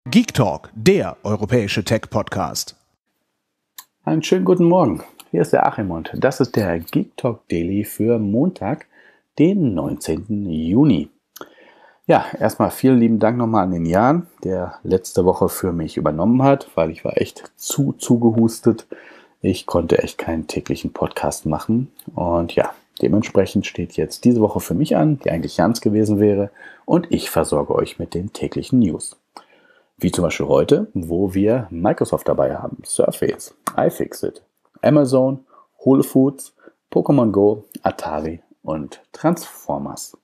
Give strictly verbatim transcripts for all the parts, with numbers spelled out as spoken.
Geek Talk, der europäische Tech-Podcast. Einen schönen guten Morgen. Hier ist der Achim und das ist der Geek Talk Daily für Montag, den neunzehnten Juni. Ja, erstmal vielen lieben Dank nochmal an den Jan, der letzte Woche für mich übernommen hat, weil ich war echt zu zugehustet. Ich konnte echt keinen täglichen Podcast machen und ja, dementsprechend steht jetzt diese Woche für mich an, die eigentlich Jans gewesen wäre, und ich versorge euch mit den täglichen News. Wie zum Beispiel heute, wo wir Microsoft dabei haben, Surface, iFixit, Amazon, Whole Foods, Pokémon Go, Atari und Transformers.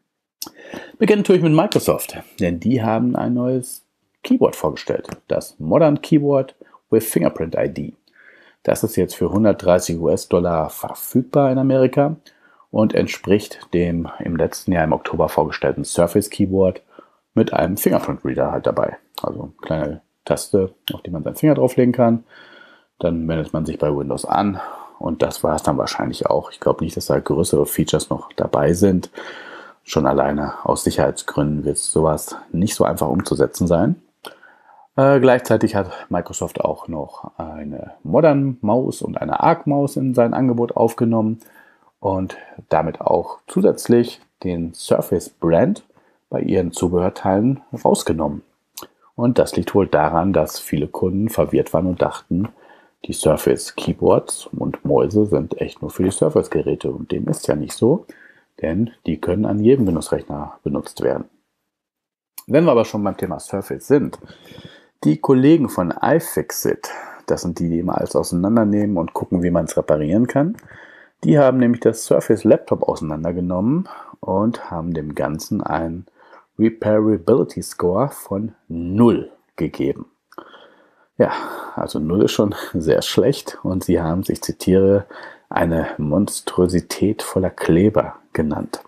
Beginnen tue ich mit Microsoft, denn die haben ein neues Keyboard vorgestellt, das Modern Keyboard with Fingerprint I D. Das ist jetzt für hundertdreißig US-Dollar verfügbar in Amerika und entspricht dem im letzten Jahr im Oktober vorgestellten Surface Keyboard mit einem Fingerprint Reader halt dabei. Also eine kleine Taste, auf die man seinen Finger drauflegen kann. Dann meldet man sich bei Windows an und das war es dann wahrscheinlich auch. Ich glaube nicht, dass da größere Features noch dabei sind. Schon alleine aus Sicherheitsgründen wird sowas nicht so einfach umzusetzen sein. Äh, gleichzeitig hat Microsoft auch noch eine Modern Maus und eine Arc Maus in sein Angebot aufgenommen und damit auch zusätzlich den Surface Brand bei ihren Zubehörteilen rausgenommen. Und das liegt wohl daran, dass viele Kunden verwirrt waren und dachten, die Surface Keyboards und Mäuse sind echt nur für die Surface-Geräte. Und dem ist ja nicht so, denn die können an jedem Windows-Rechner benutzt werden. Wenn wir aber schon beim Thema Surface sind, die Kollegen von iFixit, das sind die, die immer alles auseinandernehmen und gucken, wie man es reparieren kann, die haben nämlich das Surface Laptop auseinandergenommen und haben dem Ganzen einen Repairability Score von null gegeben. Ja, also null ist schon sehr schlecht und sie haben es, ich zitiere, eine Monstrosität voller Kleber genannt.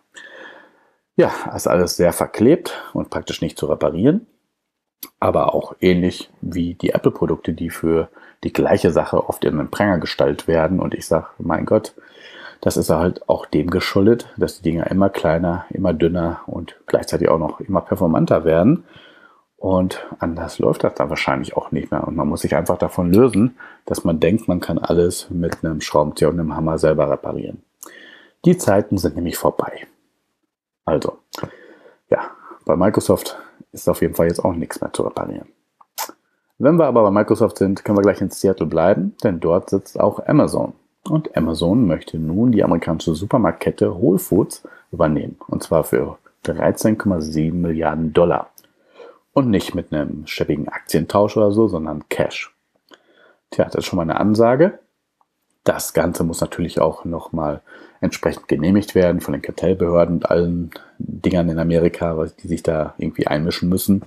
Ja, ist alles sehr verklebt und praktisch nicht zu reparieren, aber auch ähnlich wie die Apple-Produkte, die für die gleiche Sache oft in einen Pranger gestellt werden. Und ich sage, mein Gott, das ist halt auch dem geschuldet, dass die Dinger immer kleiner, immer dünner und gleichzeitig auch noch immer performanter werden. Und anders läuft das dann wahrscheinlich auch nicht mehr. Und man muss sich einfach davon lösen, dass man denkt, man kann alles mit einem Schraubenzieher und einem Hammer selber reparieren. Die Zeiten sind nämlich vorbei. Also, ja, bei Microsoft ist auf jeden Fall jetzt auch nichts mehr zu reparieren. Wenn wir aber bei Microsoft sind, können wir gleich in Seattle bleiben, denn dort sitzt auch Amazon. Und Amazon möchte nun die amerikanische Supermarktkette Whole Foods übernehmen. Und zwar für dreizehn Komma sieben Milliarden Dollar. Und nicht mit einem schäbigen Aktientausch oder so, sondern Cash. Tja, das ist schon mal eine Ansage. Das Ganze muss natürlich auch nochmal entsprechend genehmigt werden von den Kartellbehörden und allen Dingern in Amerika, die sich da irgendwie einmischen müssen.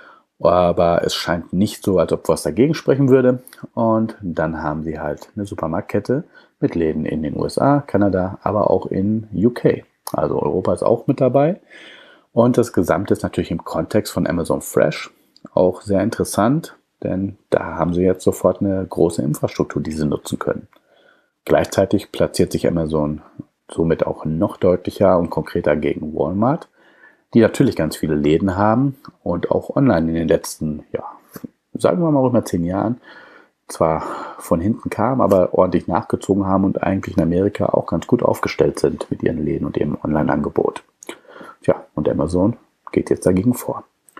Aber es scheint nicht so, als ob was dagegen sprechen würde. Und dann haben sie halt eine Supermarktkette mit Läden in den U S A, Kanada, aber auch in U K. Also Europa ist auch mit dabei. Und das Gesamte ist natürlich im Kontext von Amazon Fresh auch sehr interessant, denn da haben sie jetzt sofort eine große Infrastruktur, die sie nutzen können. Gleichzeitig platziert sich Amazon somit auch noch deutlicher und konkreter gegen Walmart, die natürlich ganz viele Läden haben und auch online in den letzten, ja, sagen wir mal rüber zehn Jahren zwar von hinten kam, aber ordentlich nachgezogen haben und eigentlich in Amerika auch ganz gut aufgestellt sind mit ihren Läden und ihrem Online-Angebot. Tja, und Amazon geht jetzt dagegen vor.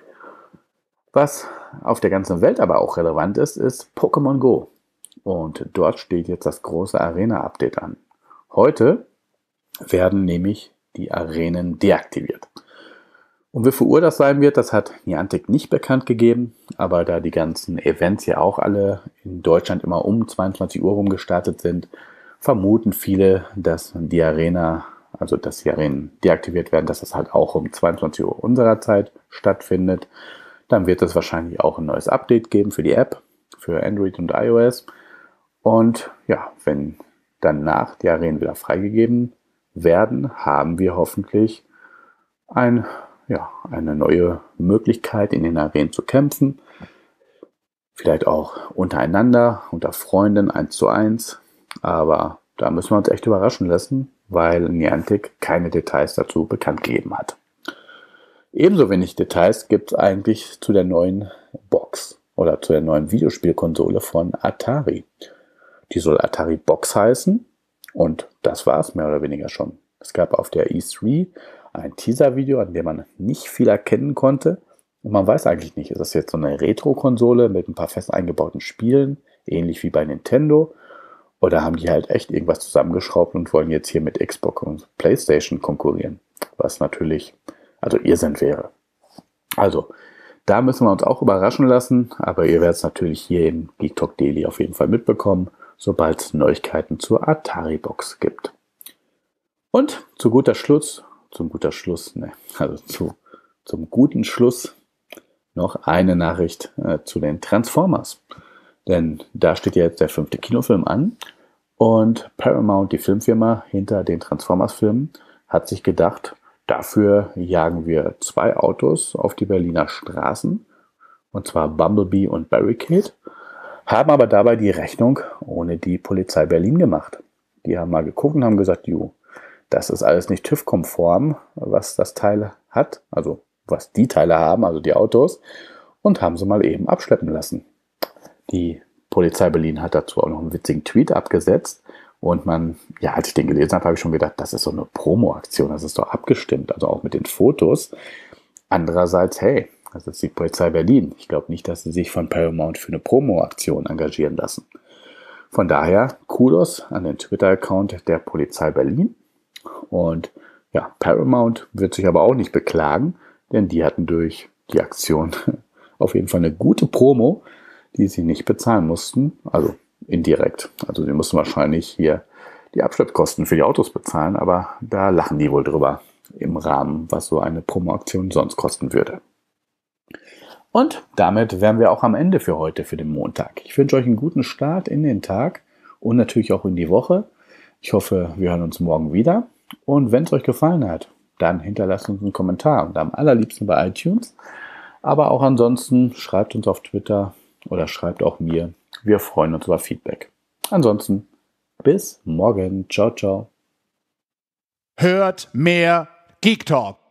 Was auf der ganzen Welt aber auch relevant ist, ist Pokémon Go. Und dort steht jetzt das große Arena-Update an. Heute werden nämlich die Arenen deaktiviert. Und wie viel Uhr das sein wird, das hat Niantic nicht bekannt gegeben, aber da die ganzen Events ja auch alle in Deutschland immer um zweiundzwanzig Uhr rum gestartet sind, vermuten viele, dass die Arena, also dass die Arenen deaktiviert werden, dass das halt auch um zweiundzwanzig Uhr unserer Zeit stattfindet. Dann wird es wahrscheinlich auch ein neues Update geben für die App, für Android und iOS. Und ja, wenn danach die Arenen wieder freigegeben werden, haben wir hoffentlich ein Ja, eine neue Möglichkeit, in den Arenen zu kämpfen. Vielleicht auch untereinander, unter Freunden, eins zu eins. Aber da müssen wir uns echt überraschen lassen, weil Niantic keine Details dazu bekannt gegeben hat. Ebenso wenig Details gibt es eigentlich zu der neuen Box oder zu der neuen Videospielkonsole von Atari. Die soll Atari Box heißen und das war es mehr oder weniger schon. Es gab auf der E drei ein Teaser-Video, an dem man nicht viel erkennen konnte. Und man weiß eigentlich nicht, ist das jetzt so eine Retro-Konsole mit ein paar fest eingebauten Spielen, ähnlich wie bei Nintendo, oder haben die halt echt irgendwas zusammengeschraubt und wollen jetzt hier mit Xbox und PlayStation konkurrieren, was natürlich also Irrsinn wäre. Also, da müssen wir uns auch überraschen lassen, aber ihr werdet es natürlich hier im Geek Talk Daily auf jeden Fall mitbekommen, sobald es Neuigkeiten zur Atari Box gibt. Und zu guter Schluss, zum guter Schluss, ne, also zu, zum guten Schluss noch eine Nachricht äh, zu den Transformers. Denn da steht ja jetzt der fünfte Kinofilm an und Paramount, die Filmfirma hinter den Transformers-Filmen, hat sich gedacht, dafür jagen wir zwei Autos auf die Berliner Straßen, und zwar Bumblebee und Barricade, haben aber dabei die Rechnung ohne die Polizei Berlin gemacht. Die haben mal geguckt und haben gesagt, jo, das ist alles nicht TÜV-konform, was das Teil hat, also was die Teile haben, also die Autos, und haben sie mal eben abschleppen lassen. Die Polizei Berlin hat dazu auch noch einen witzigen Tweet abgesetzt und man, ja, als ich den gelesen habe, habe ich schon gedacht, das ist so eine Promo-Aktion, das ist doch abgestimmt, also auch mit den Fotos. Andererseits, hey, das ist die Polizei Berlin. Ich glaube nicht, dass sie sich von Paramount für eine Promo-Aktion engagieren lassen. Von daher, Kudos an den Twitter-Account der Polizei Berlin. Und ja, Paramount wird sich aber auch nicht beklagen, denn die hatten durch die Aktion auf jeden Fall eine gute Promo, die sie nicht bezahlen mussten, also indirekt. Also sie mussten wahrscheinlich hier die Abschleppkosten für die Autos bezahlen, aber da lachen die wohl drüber im Rahmen, was so eine Promo-Aktion sonst kosten würde. Und damit wären wir auch am Ende für heute, für den Montag. Ich wünsche euch einen guten Start in den Tag und natürlich auch in die Woche. Ich hoffe, wir hören uns morgen wieder. Und wenn es euch gefallen hat, dann hinterlasst uns einen Kommentar und am allerliebsten bei iTunes. Aber auch ansonsten schreibt uns auf Twitter oder schreibt auch mir. Wir freuen uns über Feedback. Ansonsten bis morgen. Ciao, ciao. Hört mehr Geek Talk.